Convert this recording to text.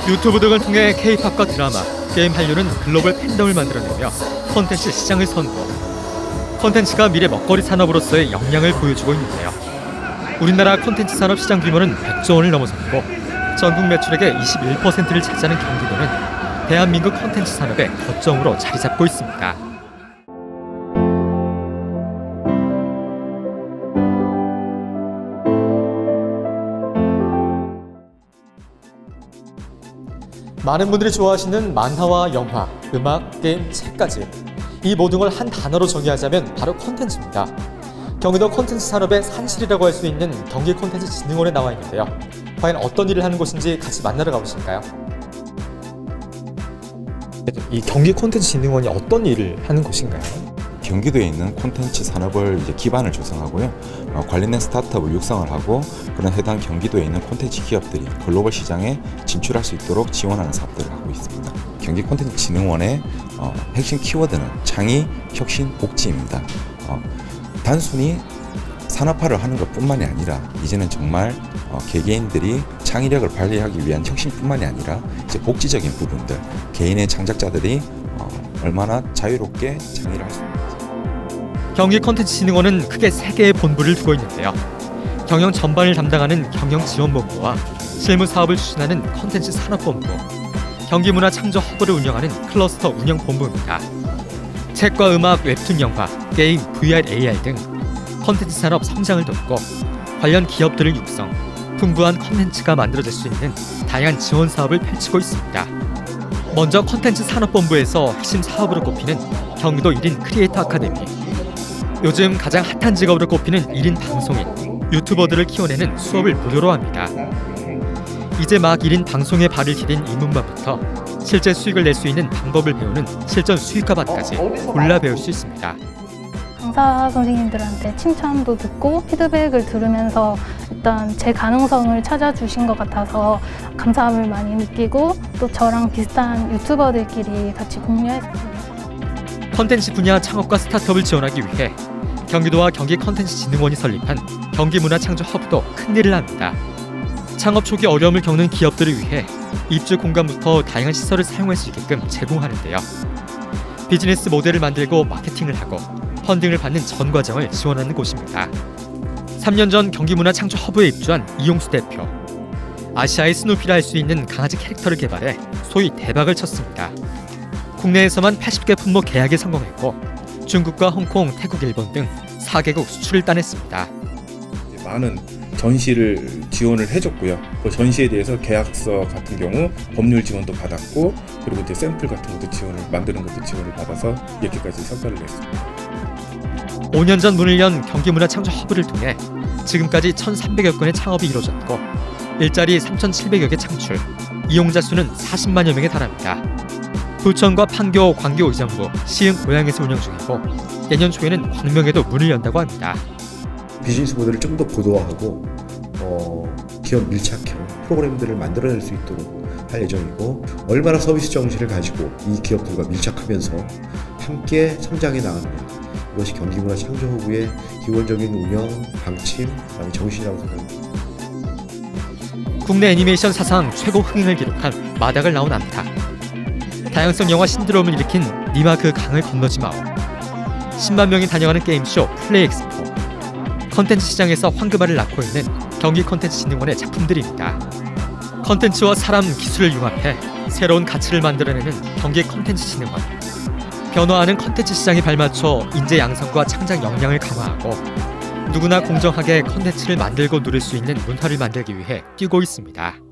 유튜브 등을 통해 K-팝과 드라마, 게임 한류는 글로벌 팬덤을 만들어내며 콘텐츠 시장을 선도. 콘텐츠가 미래 먹거리 산업으로서의 역량을 보여주고 있는데요. 우리나라 콘텐츠 산업 시장 규모는 100조 원을 넘어섰고 전국 매출액의 21%를 차지하는 경기도는 대한민국 콘텐츠 산업의 거점으로 자리 잡고 있습니다. 많은 분들이 좋아하시는 만화와 영화, 음악, 게임, 책까지 이 모든 걸 한 단어로 정의하자면 바로 콘텐츠입니다. 경기도 콘텐츠 산업의 산실이라고 할 수 있는 경기콘텐츠진흥원에 나와 있는데요. 과연 어떤 일을 하는 곳인지 같이 만나러 가보실까요? 이 경기콘텐츠진흥원이 어떤 일을 하는 곳인가요? 경기도에 있는 콘텐츠 산업을 기반을 조성하고요. 관련된 스타트업을 육성을 하고 그런 해당 경기도에 있는 콘텐츠 기업들이 글로벌 시장에 진출할 수 있도록 지원하는 사업들을 하고 있습니다. 경기콘텐츠진흥원의 핵심 키워드는 창의, 혁신, 복지입니다. 단순히 산업화를 하는 것뿐만이 아니라 이제는 정말 개개인들이 창의력을 발휘하기 위한 혁신뿐만이 아니라 이제 복지적인 부분들, 개인의 창작자들이 얼마나 자유롭게 창의를 할 수 있는지. 경기콘텐츠진흥원은 크게 3개의 본부를 두고 있는데요. 경영 전반을 담당하는 경영지원본부와 실무사업을 추진하는 콘텐츠산업본부, 경기문화창조허브를 운영하는 클러스터 운영본부입니다. 책과 음악, 웹툰 영화, 게임, VR, AR 등 콘텐츠 산업 성장을 돕고 관련 기업들을 육성, 풍부한 콘텐츠가 만들어질 수 있는 다양한 지원 사업을 펼치고 있습니다. 먼저 콘텐츠 산업본부에서 핵심 사업으로 꼽히는 경기도 1인 크리에이터 아카데미. 요즘 가장 핫한 직업으로 꼽히는 1인 방송인, 유튜버들을 키워내는 수업을 무료로 합니다. 이제 막 1인 방송에 발을 디딘 입문반부터 실제 수익을 낼 수 있는 방법을 배우는 실전 수익화반까지 골라 배울 수 있습니다. 강사 선생님들한테 칭찬도 듣고 피드백을 들으면서 일단 제 가능성을 찾아주신 것 같아서 감사함을 많이 느끼고 또 저랑 비슷한 유튜버들끼리 같이 공유했습니다. 콘텐츠 분야 창업과 스타트업을 지원하기 위해 경기도와 경기콘텐츠진흥원이 설립한 경기문화창조허브도 큰일을 합니다. 창업 초기 어려움을 겪는 기업들을 위해 입주 공간부터 다양한 시설을 사용할 수 있게끔 제공하는데요. 비즈니스 모델을 만들고 마케팅을 하고 펀딩을 받는 전 과정을 지원하는 곳입니다. 3년 전 경기문화창조허브에 입주한 이용수 대표. 아시아의 스누피라 할 수 있는 강아지 캐릭터를 개발해 소위 대박을 쳤습니다. 국내에서만 80개 품목 계약에 성공했고 중국과 홍콩, 태국, 일본 등 4개국 수출을 따냈습니다. 많은 전시를 지원을 해줬고요. 그 전시에 대해서 계약서 같은 경우 법률 지원도 받았고 그리고 이제 샘플 같은 것도 만드는 것도 지원을 받아서 이렇게까지 성과를 냈습니다. 5년 전 문을 연 경기문화창조허브를 통해 지금까지 1,300여 건의 창업이 이루어졌고 일자리 3,700여 개 창출, 이용자 수는 40만여 명에 달합니다. 부천과 판교, 광교 의정부, 시흥, 고양에서 운영 중이고 내년 초에는 광명에도 문을 연다고 합니다. 비즈니스 모델을 좀 더 고도화하고 기업 밀착형 프로그램들을 만들어낼 수 있도록 할 예정이고 얼마나 서비스 정신을 가지고 이 기업들과 밀착하면서 함께 성장해 나가느냐 이것이 경기문화창조허브의 기본적인 운영, 방침, 그다음에 정신이라고 생각합니다. 국내 애니메이션 사상 최고 흥행을 기록한 마닥을 나온 암탉. 다양성 영화 신드롬을 일으킨 니마 그 강을 건너지 마오. 10만 명이 다녀가는 게임쇼 플레이엑스포. 컨텐츠 시장에서 황금알을 낳고 있는 경기콘텐츠진흥원의 작품들입니다. 컨텐츠와 사람, 기술을 융합해 새로운 가치를 만들어내는 경기콘텐츠진흥원. 변화하는 컨텐츠 시장에 발맞춰 인재 양성과 창작 역량을 강화하고 누구나 공정하게 컨텐츠를 만들고 누릴 수 있는 문화를 만들기 위해 뛰고 있습니다.